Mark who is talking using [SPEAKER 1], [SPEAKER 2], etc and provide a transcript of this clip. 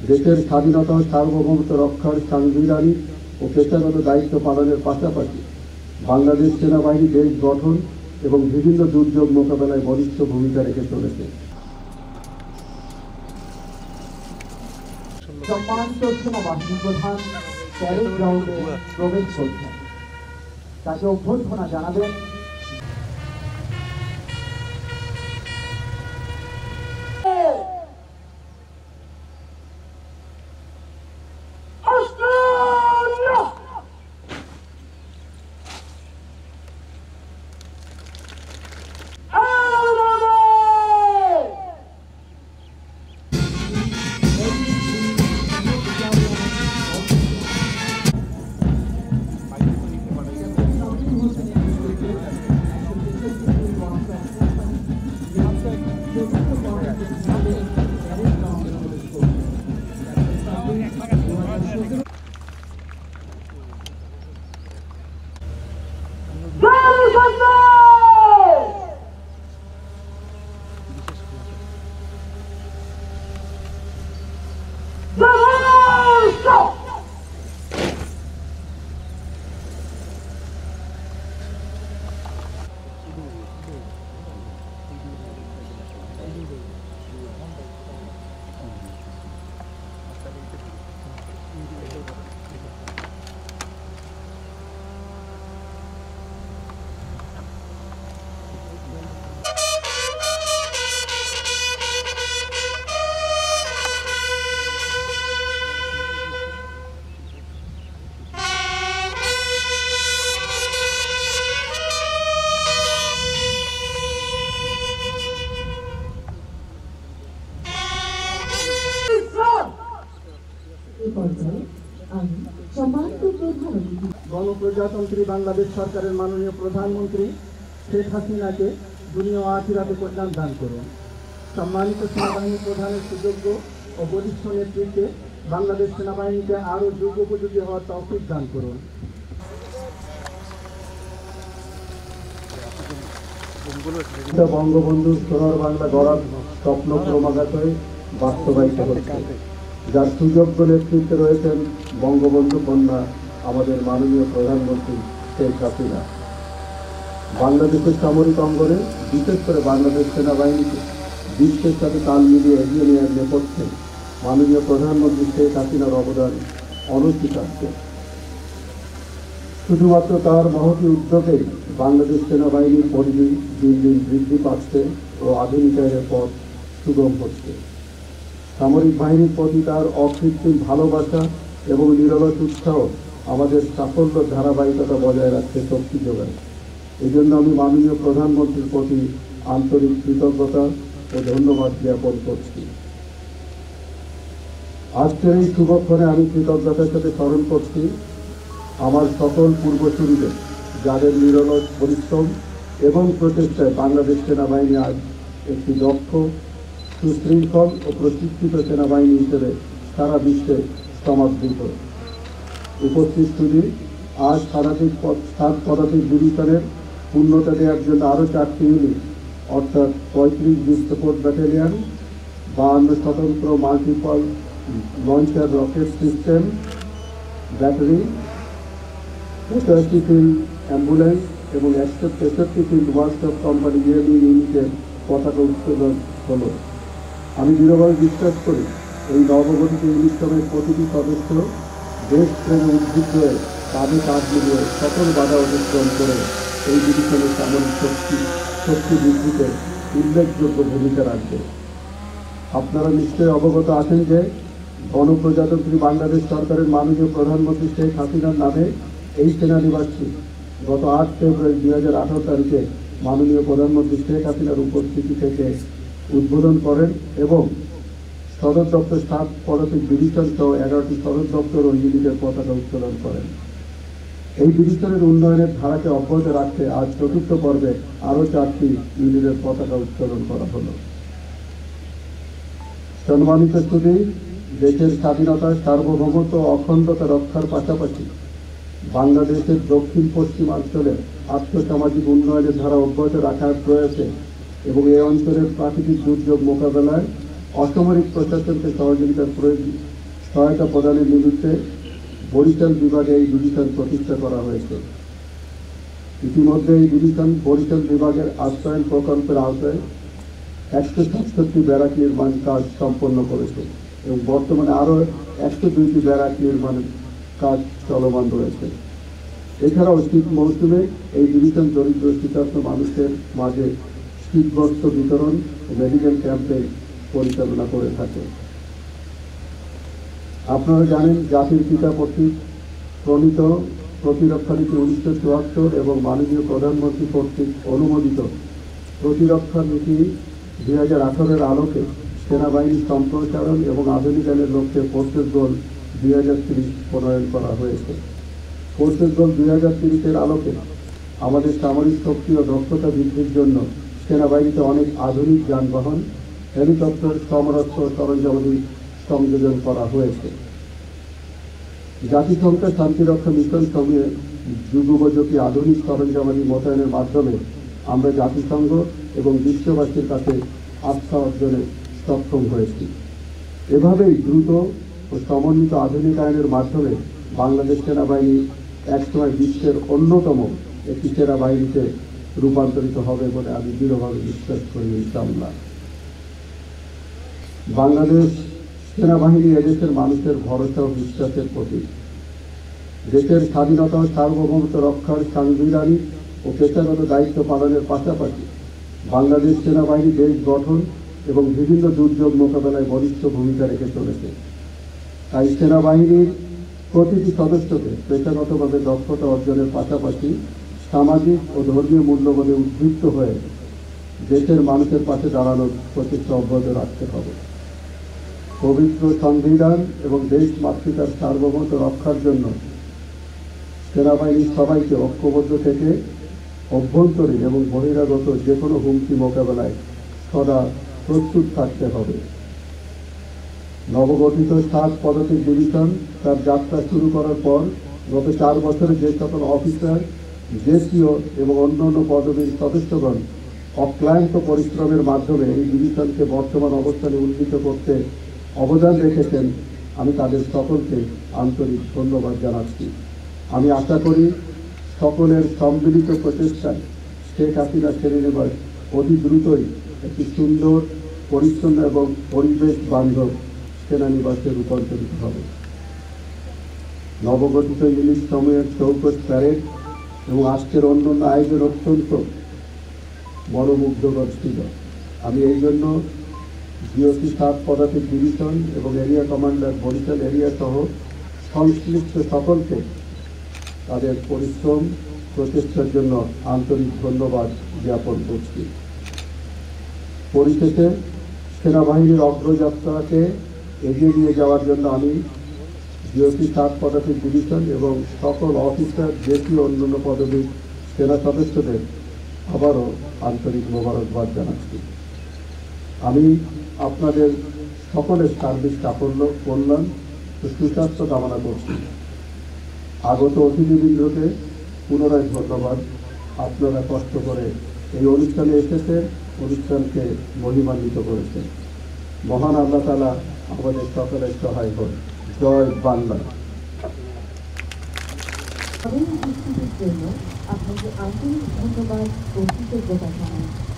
[SPEAKER 1] দেশের স্বাধীনতা ও সার্বভৌমত্ব রক্ষার সাংবিধানিক ও পেশাগত দায়িত্ব পালনের পাশাপাশি বাংলাদেশ সেনাবাহিনী দেশ গঠন এবং বিভিন্ন দুর্যোগ মোকাবেলায় বলিষ্ঠ ভূমিকা রেখে চলেছে।
[SPEAKER 2] সম্মানিত সেনাবাহিনী প্রধান প্যারেড গ্রাউন্ডে প্রবেশ করছেন, তাকে অভ্যর্থনা জানাবেন।
[SPEAKER 1] গণপ্রজাতন্ত্রী বাংলাদেশ সরকারের মাননীয় প্রধানমন্ত্রী শেখ হাসিনাকে দুনিয়া ও আখিরাতে কল্যাণ দান করুন। সম্মানিত সেনাবাহিনী প্রধানের সুযোগ্য ও বলিষ্ঠ নেতৃত্বে বাংলাদেশ সেনাবাহিনীকে আরও যুগোপযোগী হওয়ার তৌফিক দান করুন। বঙ্গবন্ধু সোনার বাংলা গড়ার স্বপ্ন ক্রমাগতই বাস্তবায়িত হচ্ছে, যার সুযোগ্য নেতৃত্বে রয়েছেন বঙ্গবন্ধু কন্যা আমাদের মাননীয় প্রধানমন্ত্রী শেখ হাসিনা। বাংলাদেশের সামরিক অঙ্গনে বিশেষ করে বাংলাদেশ সেনাবাহিনীকে বিশ্বের সাথে তাল মিলিয়ে এগিয়ে নেওয়ার নেপথ্যে মাননীয় প্রধানমন্ত্রী শেখ হাসিনার অবদান অনস্বীকার্য। শুধুমাত্র তার মহতী উদ্যোগেই বাংলাদেশ সেনাবাহিনীর পরিধি দিন দিন বৃদ্ধি পাচ্ছে ও আধুনিকায়নের পথ সুগম হচ্ছে। সামরিক বাহিনীর প্রতি তার অকৃত্রিম ভালোবাসা এবং নিরলস উৎসাহ আমাদের সাফল্য ধারাবাহিকতা বজায় রাখতে শক্তি যোগায়। এই জন্য আমি মাননীয় প্রধানমন্ত্রীর প্রতি আন্তরিক কৃতজ্ঞতা ও ধন্যবাদ জ্ঞাপন করছি। আজকের এই শুভক্ষণে আমি কৃতজ্ঞতার সাথে স্মরণ করছি আমার সকল পূর্বসূরিদের, যাদের নিরলস পরিশ্রম এবং প্রচেষ্টায় বাংলাদেশ সেনাবাহিনী আজ একটি দক্ষ, সুশৃঙ্খল ও প্রশিক্ষিত সেনাবাহিনী হিসেবে সারা বিশ্বে সমাদৃত। উপস্থিত শুধু আজ সাত পদাতিক ডিভিশনের পূর্ণতা দেওয়ার জন্য আরও 4টি ইউনিট অর্থাৎ 35 বিস্ফোরক ব্যাটালিয়ন, 52 স্বতন্ত্র multiple launcher rocket system battery, 85 field ambulance এবং 163 ফিল্ড ওয়ার্কশপ কোম্পানি ইউনিটের পতাকা উত্তোলন হল। আমি দৃঢ়ভাবে বিশ্বাস করি এই নবগঠিত ইউনিটমের প্রতিটি সদস্য দেশপ্রেমে উদ্বুদ্ধ হয়ে কাঁধে কাঁধ মিলিয়ে সকল বাধা অতিক্রম করে এই ডিভিশনের সামরিক শক্তি বৃদ্ধিতে উল্লেখযোগ্য ভূমিকা রাখবে। আপনারা নিশ্চয়ই অবগত আছেন যে গণপ্রজাতন্ত্রী বাংলাদেশ সরকারের মাননীয় প্রধানমন্ত্রী শেখ হাসিনার নামে এই সেনানিবাসটি গত 8 ফেব্রুয়ারি 2018 তারিখে মাননীয় প্রধানমন্ত্রী শেখ হাসিনার উপস্থিতি থেকে উদ্বোধন করেন এবং সদর দপ্তর 7 পদাতিক ডিভিশন সহ 11টি সদর দপ্তর ও ইউনিটের পতাকা উত্তোলন করেন। এই ডিভিশনের উন্নয়নের ধারাকে অব্যাহত রাখতে আজ 4র্থ পর্বে আরও 4টি ইউনিটের পতাকা উত্তোলন করা হলো। সম্মানিত সুধী, দেশের স্বাধীনতা, সার্বভৌমত্ব ও অখণ্ডতা রক্ষার পাশাপাশি বাংলাদেশের দক্ষিণ পশ্চিমাঞ্চলে আর্থসামাজিক উন্নয়নের ধারা অব্যাহত রাখার প্রয়াসে এবং এই অঞ্চলের প্রাকৃতিক দুর্যোগ মোকাবেলায় অসামরিক প্রশাসনকে সহায়তা প্রদানের নিমিত্তে বরিশাল বিভাগে এই ডিভিশন প্রতিষ্ঠা করা হয়েছে। ইতিমধ্যে এই ডিভিশন বরিশাল বিভাগের আশ্রয়ন প্রকল্পের আওতায় 167টি ব্যারাক নির্মাণ কাজ সম্পন্ন করেছে এবং বর্তমানে আরও 102টি ব্যারাক নির্মাণের কাজ চলমান রয়েছে। এছাড়াও শীত মৌসুমে এই ডিভিশন দরিদ্র শীতার্ত মানুষের মাঝে শীতবস্ত্র বিতরণ ও মেডিকেল ক্যাম্পেইন পরিচালনা করে থাকে। আপনারা জানেন, জাতির পিতা কর্তৃক প্রণীত প্রতিরক্ষা নীতি 1974 এবং মাননীয় প্রধানমন্ত্রী কর্তৃক অনুমোদিত প্রতিরক্ষা নীতি 2018-এর আলোকে সেনাবাহিনী সম্প্রসারণ এবং আধুনিকায়নের লক্ষ্যে ফোর্সেস গোল 2030 প্রণয়ন করা হয়েছে। ফোর্সেস গোল 2030-এর আলোকে আমাদের সামরিক শক্তি ও দক্ষতা বৃদ্ধির জন্য সেনাবাহিনীতে অনেক আধুনিক যানবাহন, হেলিকপ্টার, সমরাস্ত্র সরঞ্জামাদি সংযোজন করা হয়েছে। জাতিসংঘের শান্তিরক্ষা মিশন সমূহে যুগোপযোগী আধুনিক সরঞ্জামাদি মোতায়েনের মাধ্যমে আমরা জাতিসংঘ এবং বিশ্ববাসীর কাছে আস্থা অর্জনে সক্ষম হয়েছি। এভাবেই দ্রুত ও সমন্বিত আধুনিকায়নের মাধ্যমে বাংলাদেশ সেনাবাহিনী একসময় বিশ্বের অন্যতম একটি সেনাবাহিনীতে রূপান্তরিত হবে বলে আমি দৃঢ়ভাবে বিশ্বাস করি ইনশাআল্লাহ। বাংলাদেশ সেনাবাহিনী এদেশের মানুষের ভরসা ও বিশ্বাসের প্রতীক। দেশের স্বাধীনতা ও সার্বভৌমত্ব রক্ষার সাংবিধানিক ও পেশাগত দায়িত্ব পালনের পাশাপাশি বাংলাদেশ সেনাবাহিনী দেশ গঠন এবং বিভিন্ন দুর্যোগ মোকাবেলায় বলিষ্ঠ ভূমিকা রেখে চলেছে। তাই সেনাবাহিনীর প্রতিটি সদস্যকে পেশাগতভাবে দক্ষতা অর্জনের পাশাপাশি সামাজিক ও ধর্মীয় মূল্যবোধে উদ্বুদ্ধ হয়ে দেশের মানুষের পাশে দাঁড়ানোর প্রচেষ্টা অব্যাহত রাখতে হবে। পবিত্র সংবিধান এবং দেশ মাতৃকার সার্বভৌমত্ব রক্ষার জন্য সেনাবাহিনীর সবাইকে ঐক্যবদ্ধ থেকে অভ্যন্তরীণ এবং বহিরাগত যে কোনো হুমকি মোকাবেলায় সদা প্রস্তুত থাকতে হবে। নবগঠিত 7 পদাতিক ডিভিশন তার যাত্রা শুরু করার পর গত 4 বছরে যে সকল অফিসার, জেসিও এবং অন্যান্য পদবীর সদস্যগণ অক্লান্ত পরিশ্রমের মাধ্যমে এই ডিভিশনকে বর্তমান অবস্থানে উন্নীত করতে অবদান রেখেছেন, আমি তাদের সকলকে আন্তরিক ধন্যবাদ জানাচ্ছি। আমি আশা করি সকলের সম্মিলিত প্রচেষ্টায় শেখ হাসিনা সেনানিবাস অতি দ্রুতই একটি সুন্দর, পরিচ্ছন্ন এবং পরিবেশ বান্ধব সেনানিবাসে রূপান্তরিত হবে। নবগঠিত ইউনিট সমূহের চৌকস প্যারেড এবং আজকের অন্যান্য আয়োজন অত্যন্ত মনোমুগ্ধকর ছিল। আমি এই জন্য জিওসি 7 পদাতিক ডিভিশন এবং এরিয়া কমান্ডার বরিশাল এরিয়া সহ সংশ্লিষ্ট সকলকে তাদের পরিশ্রম প্রচেষ্টার জন্য আন্তরিক ধন্যবাদ জ্ঞাপন করছি। পরিশেষে সেনাবাহিনীর অগ্রযাত্রাকে এগিয়ে নিয়ে যাওয়ার জন্য আমি জিওসি 7 পদাতিক ডিভিশন এবং সকল অফিসার, জেসি ও অন্যান্য পদবীর সেনা সদস্যদের আবারও আন্তরিক মোবারকবাদ জানাচ্ছি। আমি আপনাদের সকলের সার্বিক সাফল্য, কল্যাণ ও সুস্বাস্থ্য কামনা করছি। আগত অতিথিবৃন্দকে পুনরায় ধন্যবাদ। আপনারা কষ্ট করে এই অনুষ্ঠানে এসেছেন, অনুষ্ঠানকে মহিমান্বিত করেছেন। মহান আল্লাহ তাআলা আমাদের সকলের সহায় হন। জয় বাংলা।
[SPEAKER 3] জন্য আপনাকে আন্তরিক ধন্যবাদ ও কৃতজ্ঞতা জানাই।